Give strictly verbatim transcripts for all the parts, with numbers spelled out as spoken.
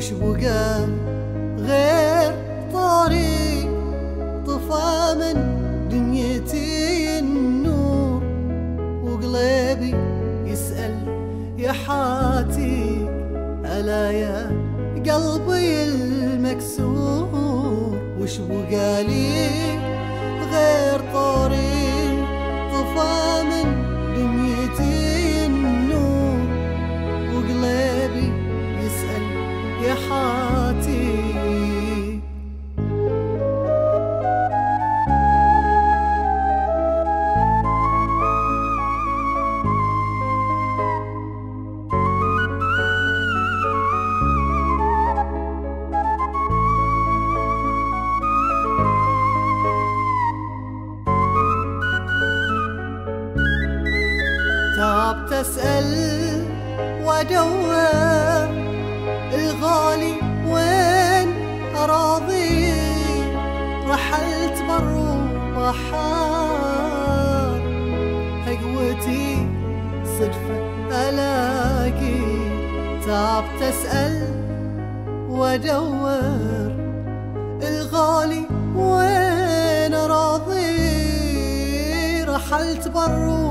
وش بقى غير طريق طفى من دنيتي النور، وقلبي يسأل يا حاتي ألا يا قلبي المكسور. وش بقى لي غير طريق طفى من دنيتي النور، وقلبي يسأل يا حاتي. تعبت أسأل وأدور الغالي وين أراضي، رحلت بر وبحار هقوتي صدفة ألاقي. تعبت أسأل وأدور الغالي وين أراضي، رحلت بر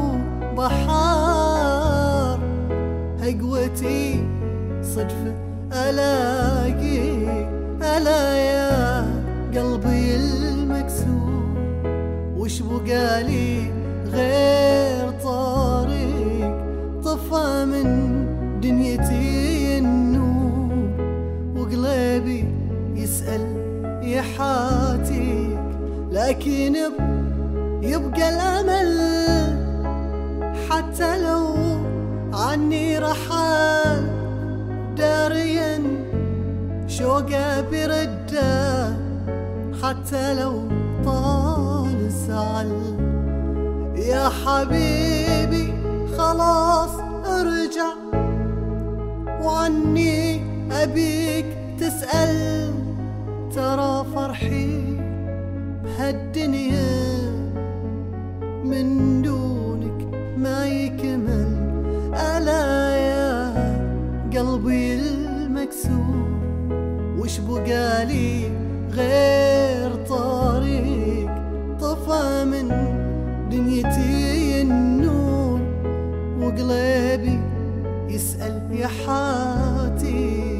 بحار هقوتي صدفة ألاقي. ألا يا قلبي المكسور، وش بقى لي غير طريق طفى من دنيتي النور، وقلبي يسأل يا حاتيك. لكن يبقى الأمل حتى لو عني رحل، داريا شوقه برده حتى لو طال زعل. يا حبيبي خلاص ارجع، وعني أبيك تسأل. ترى فرحي بهالدنيا من دونك ما يكمل. ألا يا قلبي المكسور، وش بقى لي غير طريق طفى من دنيتي النور، وقلبي يسأل يا حاتي.